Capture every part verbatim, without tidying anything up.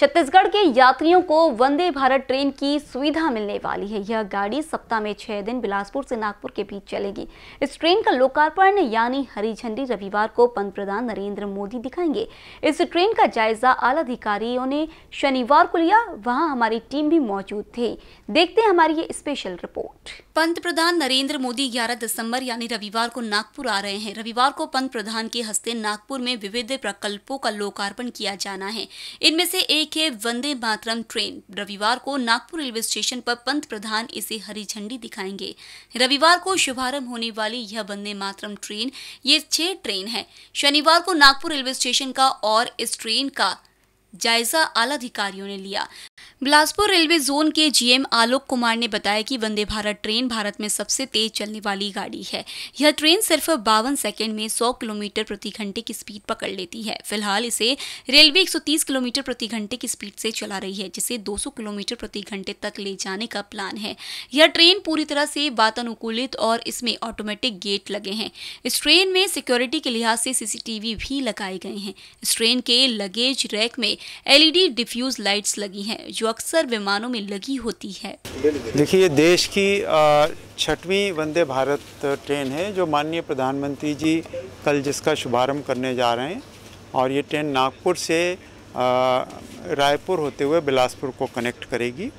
छत्तीसगढ़ के यात्रियों को वंदे भारत ट्रेन की सुविधा मिलने वाली है। यह गाड़ी सप्ताह में छह दिन बिलासपुर से नागपुर के बीच चलेगी। इस ट्रेन का लोकार्पण यानी हरी झंडी रविवार को पंतप्रधान नरेंद्र मोदी दिखाएंगे। इस ट्रेन का जायजा आला अधिकारियों ने शनिवार को लिया। वहां हमारी टीम भी मौजूद थी। देखते हैं हमारी ये स्पेशल रिपोर्ट। पंतप्रधान नरेंद्र मोदी ग्यारह दिसंबर यानी रविवार को नागपुर आ रहे हैं। रविवार को पंतप्रधान के हस्ते नागपुर में विविध प्रकल्पों का लोकार्पण किया जाना है। इनमें से एक है वंदे मातरम ट्रेन। रविवार को नागपुर रेलवे स्टेशन पर पंतप्रधान इसे हरी झंडी दिखाएंगे। रविवार को शुभारंभ होने वाली यह वंदे मातरम ट्रेन ये छह ट्रेन है। शनिवार को नागपुर रेलवे स्टेशन का और इस ट्रेन का जायजा आला अधिकारियों ने लिया। बिलासपुर रेलवे जोन के जीएम आलोक कुमार ने बताया कि वंदे भारत ट्रेन भारत में सबसे तेज चलने वाली गाड़ी है। यह ट्रेन सिर्फ बावन सेकंड में सौ किलोमीटर प्रति घंटे की स्पीड पकड़ लेती है। फिलहाल इसे रेलवे एक सौ तीस किलोमीटर प्रति घंटे की स्पीड से चला रही है, जिसे दो सौ किलोमीटर प्रति घंटे तक ले जाने का प्लान है। यह ट्रेन पूरी तरह से वातानुकूलित और इसमें ऑटोमेटिक गेट लगे हैं। इस ट्रेन में सिक्योरिटी के लिहाज से सीसीटीवी भी लगाए गए हैं। इस ट्रेन के लगेज रैक में एलईडी डिफ्यूज लाइट्स लगी हैं, जो अक्सर विमानों में लगी होती है। देखिए, देश की छठवीं वंदे भारत ट्रेन है जो माननीय प्रधानमंत्री जी कल जिसका शुभारंभ करने जा रहे हैं, और ये ट्रेन नागपुर से रायपुर होते हुए बिलासपुर को कनेक्ट करेगी।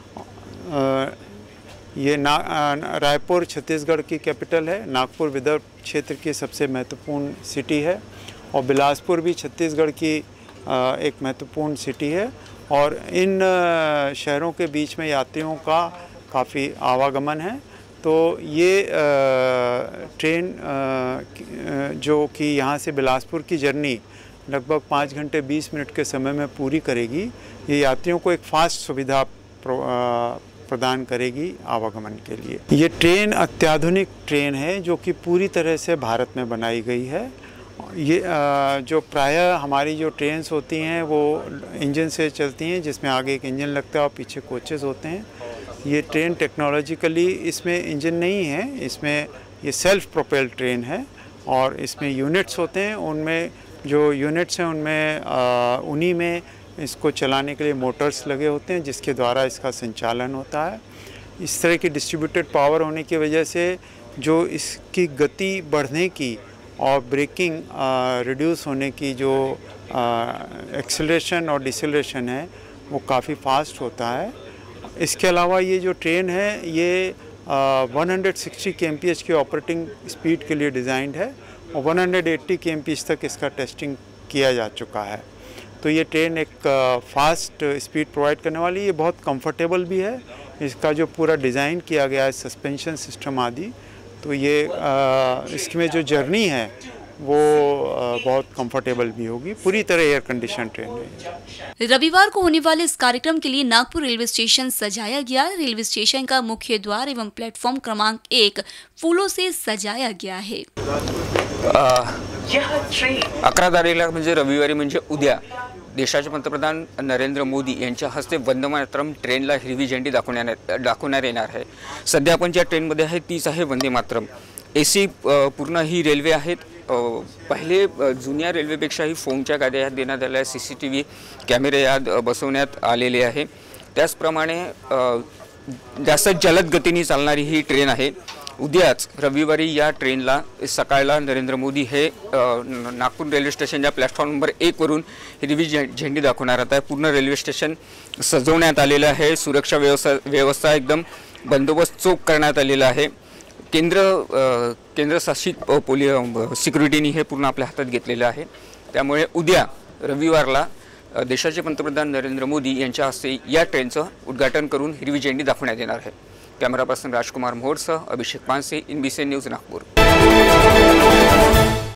ये ना रायपुर छत्तीसगढ़ की कैपिटल है, नागपुर विदर्भ क्षेत्र की सबसे महत्वपूर्ण सिटी है, और बिलासपुर भी छत्तीसगढ़ की एक महत्वपूर्ण सिटी है। और इन शहरों के बीच में यात्रियों का काफ़ी आवागमन है। तो ये ट्रेन जो कि यहाँ से बिलासपुर की जर्नी लगभग पाँच घंटे बीस मिनट के समय में पूरी करेगी, ये यात्रियों को एक फास्ट सुविधा प्रदान करेगी आवागमन के लिए। ये ट्रेन अत्याधुनिक ट्रेन है जो कि पूरी तरह से भारत में बनाई गई है। ये जो प्रायः हमारी जो ट्रेन्स होती हैं वो इंजन से चलती हैं, जिसमें आगे एक इंजन लगता है और पीछे कोचेज़ होते हैं। ये ट्रेन टेक्नोलॉजिकली इसमें इंजन नहीं है, इसमें ये सेल्फ प्रोपेल्ड ट्रेन है, और इसमें यूनिट्स होते हैं। उनमें जो यूनिट्स हैं उनमें उन्हीं में इसको चलाने के लिए मोटर्स लगे होते हैं, जिसके द्वारा इसका संचालन होता है। इस तरह की डिस्ट्रीब्यूटेड पावर होने की वजह से जो इसकी गति बढ़ने की और ब्रेकिंग रिड्यूस होने की जो एक्सेलरेशन और डिसेलरेशन है वो काफ़ी फास्ट होता है। इसके अलावा ये जो ट्रेन है ये एक सौ साठ के एम पी एच की ऑपरेटिंग स्पीड के लिए डिज़ाइंड है, और एक सौ अस्सी के एम पी एच तक इसका टेस्टिंग किया जा चुका है। तो ये ट्रेन एक फास्ट स्पीड प्रोवाइड करने वाली, ये बहुत कंफर्टेबल भी है। इसका जो पूरा डिज़ाइन किया गया है, सस्पेंशन सिस्टम आदि, तो ये आ, इसमें जो जर्नी है वो आ, बहुत कंफर्टेबल भी होगी। पूरी तरह एयर कंडीशन ट्रेन है। रविवार को होने वाले इस कार्यक्रम के लिए नागपुर रेलवे स्टेशन सजाया गया। रेलवे स्टेशन का मुख्य द्वार एवं प्लेटफॉर्म क्रमांक एक फूलों से सजाया गया है। अकरा तारीखला म्हणजे रविवारी म्हणजे उद्या देशाचे पंतप्रधान नरेंद्र मोदी यांच्या हस्ते वंदे मातरम ट्रेनला हिरवी झेंडी दाखवण्यात दाखवण्यात येणार आहे। सध्या आपण ज्या ट्रेनमध्ये आहे तीच आहे वंदे मातरम। एसी पूर्ण ही रेल्वे आहेत। पहिले जुन्या रेल्वेपेक्षाही फोमच्या गाद्या यात देण्यात आल्या, सीसीटीव्ही कॅमेरे यात बसवण्यात आलेले आहे। त्याचप्रमाणे जास्त जलद गतीने चालणारी ही ट्रेन आहे। उद्याच रविवारी या ट्रेनला सकाळला नरेंद्र मोदी हे नागपूर रेल्वे स्टेशनच्या प्लॅटफॉर्म नंबर एक वरून हिरवी झेंडी दाखवणार आहे। पूर्ण रेल्वे स्टेशन सजवण्यात आलेलं आहे। सुरक्षा व्यवस्था व्यवस्था एकदम बंदोबस्त चोख करण्यात आलेला आहे। केंद्र केंद्र शासित पोलीस सिक्युरिटीने हे पूर्ण आपल्या हातात घेतलेलं आहे। त्यामुळे उद्या रविवारला देशाचे पंतप्रधान नरेंद्र मोदी यांच्या हस्ते या ट्रेनचं उद्घाटन करून हिरवी झेंडी दाखवण्यात येणार आहे। कैमरा पर्सन राजकुमार मोहरसह अभिषेक पानसे, एनबीसी न्यूज़ नागपुर।